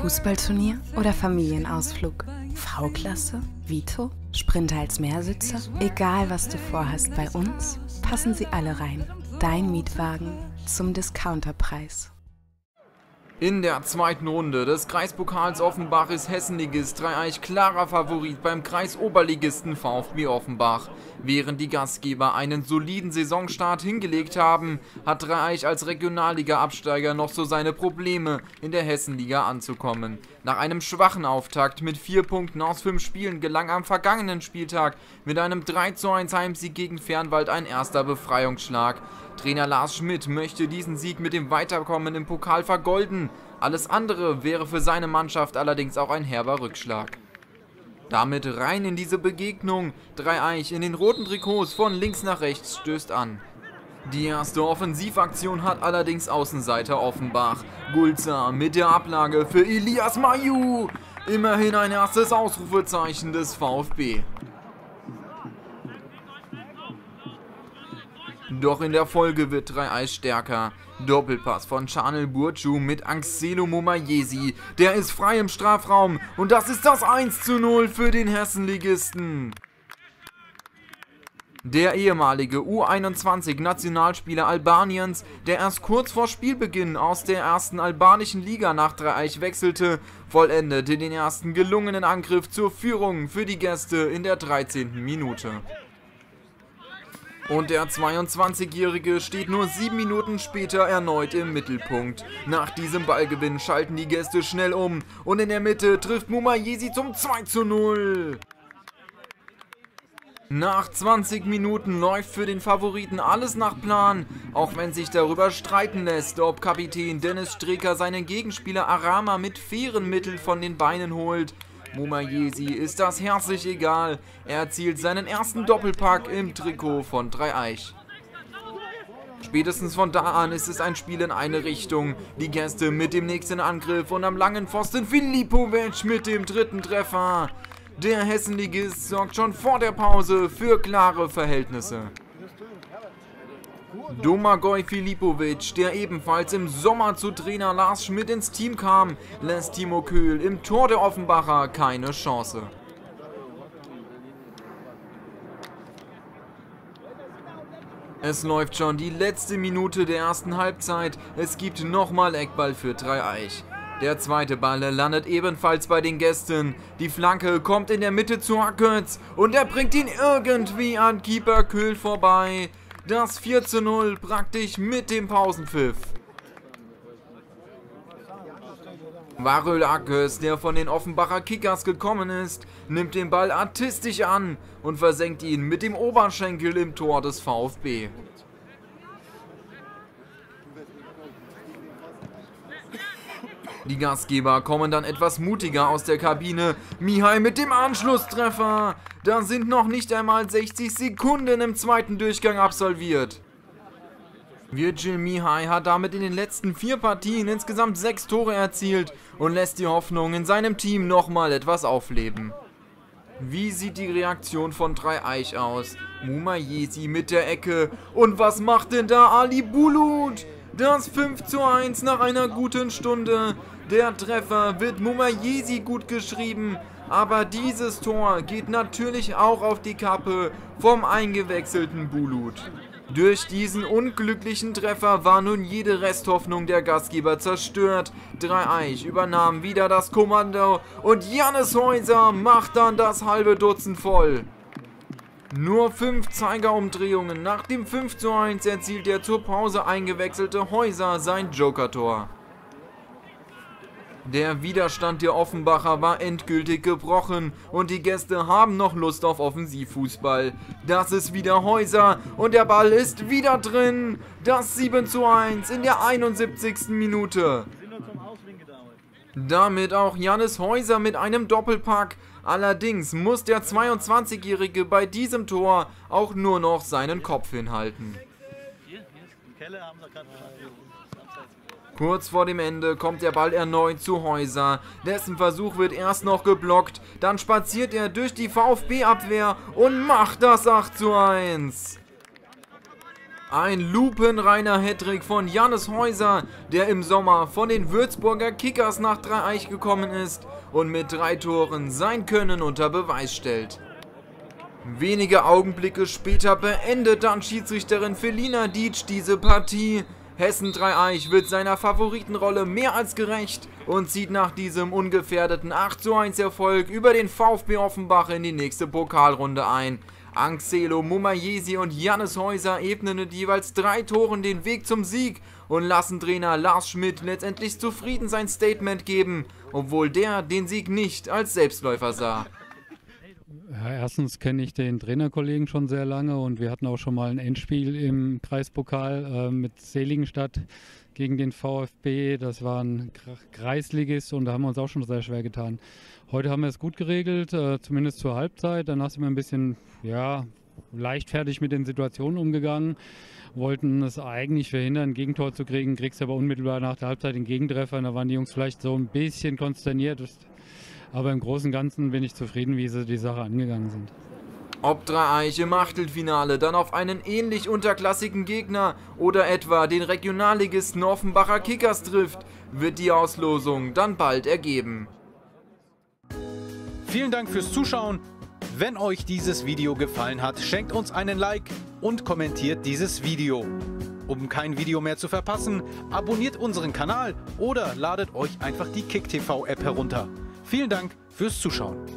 Fußballturnier oder Familienausflug? V-Klasse? Vito? Sprinter als Mehrsitzer? Egal was du vorhast, bei uns passen sie alle rein. Dein Mietwagen zum Discounterpreis. In der zweiten Runde des Kreispokals Offenbach ist Hessenligist Dreieich klarer Favorit beim Kreisoberligisten VfB Offenbach. Während die Gastgeber einen soliden Saisonstart hingelegt haben, hat Dreieich als Regionalliga-Absteiger noch so seine Probleme, in der Hessenliga anzukommen. Nach einem schwachen Auftakt mit 4 Punkten aus 5 Spielen gelang am vergangenen Spieltag mit einem 3:1 Heimsieg gegen Fernwald ein erster Befreiungsschlag. Trainer Lars Schmidt möchte diesen Sieg mit dem Weiterkommen im Pokal vergolden. Alles andere wäre für seine Mannschaft allerdings auch ein herber Rückschlag. Damit rein in diese Begegnung. Dreieich in den roten Trikots von links nach rechts stößt an. Die erste Offensivaktion hat allerdings Außenseiter Offenbach. Gulza mit der Ablage für Elias Mayu. Immerhin ein erstes Ausrufezeichen des VfB. Doch in der Folge wird Dreieich stärker. Doppelpass von Canel Burcu mit Angelo Momayesi. Der ist frei im Strafraum und das ist das 1:0 für den Hessenligisten. Der ehemalige U21-Nationalspieler Albaniens, der erst kurz vor Spielbeginn aus der ersten albanischen Liga nach Dreieich wechselte, vollendete den ersten gelungenen Angriff zur Führung für die Gäste in der 13. Minute. Und der 22-Jährige steht nur 7 Minuten später erneut im Mittelpunkt. Nach diesem Ballgewinn schalten die Gäste schnell um und in der Mitte trifft Momayesi zum 2:0. Nach 20 Minuten läuft für den Favoriten alles nach Plan, auch wenn sich darüber streiten lässt, ob Kapitän Dennis Streker seinen Gegenspieler Arama mit fairen Mitteln von den Beinen holt. Momayesi ist das herzlich egal, er erzielt seinen ersten Doppelpack im Trikot von Dreieich. Spätestens von da an ist es ein Spiel in eine Richtung, die Gäste mit dem nächsten Angriff und am langen Pfosten Filipovic mit dem dritten Treffer. Der Hessenligist sorgt schon vor der Pause für klare Verhältnisse. Domagoj Filipovic, der ebenfalls im Sommer zu Trainer Lars Schmidt ins Team kam, lässt Timo Köhl im Tor der Offenbacher keine Chance. Es läuft schon die letzte Minute der ersten Halbzeit, es gibt nochmal Eckball für Dreieich. Der zweite Ball landet ebenfalls bei den Gästen. Die Flanke kommt in der Mitte zu Hakötz und er bringt ihn irgendwie an Keeper Köhl vorbei. Das 4:0 praktisch mit dem Pausenpfiff. Varel Akes, der von den Offenbacher Kickers gekommen ist, nimmt den Ball artistisch an und versenkt ihn mit dem Oberschenkel im Tor des VfB. Die Gastgeber kommen dann etwas mutiger aus der Kabine. Mihai mit dem Anschlusstreffer. Da sind noch nicht einmal 60 Sekunden im zweiten Durchgang absolviert. Virgil Mihai hat damit in den letzten 4 Partien insgesamt 6 Tore erzielt und lässt die Hoffnung in seinem Team nochmal etwas aufleben. Wie sieht die Reaktion von Dreieich aus? Momayesi mit der Ecke. Und was macht denn da Ali Bulut? Das 5:1 nach einer guten Stunde. Der Treffer wird Momayesi gut geschrieben, aber dieses Tor geht natürlich auch auf die Kappe vom eingewechselten Bulut. Durch diesen unglücklichen Treffer war nun jede Resthoffnung der Gastgeber zerstört. Dreieich übernahm wieder das Kommando und Jannis Heuser macht dann das halbe Dutzend voll. Nur 5 Zeigerumdrehungen nach dem 5:1 erzielt der zur Pause eingewechselte Heuser sein Joker-Tor. Der Widerstand der Offenbacher war endgültig gebrochen und die Gäste haben noch Lust auf Offensivfußball. Das ist wieder Heuser und der Ball ist wieder drin. Das 7:1 in der 71. Minute. Damit auch Jannis Heuser mit einem Doppelpack. Allerdings muss der 22-Jährige bei diesem Tor auch nur noch seinen Kopf hinhalten. Kurz vor dem Ende kommt der Ball erneut zu Heuser. Dessen Versuch wird erst noch geblockt. Dann spaziert er durch die VfB-Abwehr und macht das 8:1. Ein lupenreiner Hattrick von Jannis Häuser, der im Sommer von den Würzburger Kickers nach Dreieich gekommen ist und mit 3 Toren sein Können unter Beweis stellt. Wenige Augenblicke später beendet dann Schiedsrichterin Felina Dietsch diese Partie. Hessen Dreieich wird seiner Favoritenrolle mehr als gerecht und zieht nach diesem ungefährdeten 8:1 Erfolg über den VfB Offenbach in die nächste Pokalrunde ein. Ancelo Mumayesi und Jannis Häuser ebnen mit jeweils 3 Toren den Weg zum Sieg und lassen Trainer Lars Schmidt letztendlich zufrieden sein Statement geben, obwohl der den Sieg nicht als Selbstläufer sah. Ja, erstens kenne ich den Trainerkollegen schon sehr lange und wir hatten auch schon mal ein Endspiel im Kreispokal mit Seligenstadt gegen den VfB. Das war ein Kreisligist und da haben wir uns auch schon sehr schwer getan. Heute haben wir es gut geregelt, zumindest zur Halbzeit. Danach sind wir ein bisschen leichtfertig mit den Situationen umgegangen. Wollten es eigentlich verhindern, ein Gegentor zu kriegen, kriegst aber unmittelbar nach der Halbzeit den Gegentreffer. Da waren die Jungs vielleicht so ein bisschen konsterniert. Aber im Großen und Ganzen bin ich zufrieden, wie sie die Sache angegangen sind. Ob Dreieich im Achtelfinale dann auf einen ähnlich unterklassigen Gegner oder etwa den Regionalligisten Offenbacher Kickers trifft, wird die Auslosung dann bald ergeben. Vielen Dank fürs Zuschauen. Wenn euch dieses Video gefallen hat, schenkt uns einen Like und kommentiert dieses Video. Um kein Video mehr zu verpassen, abonniert unseren Kanal oder ladet euch einfach die KickTV App herunter. Vielen Dank fürs Zuschauen.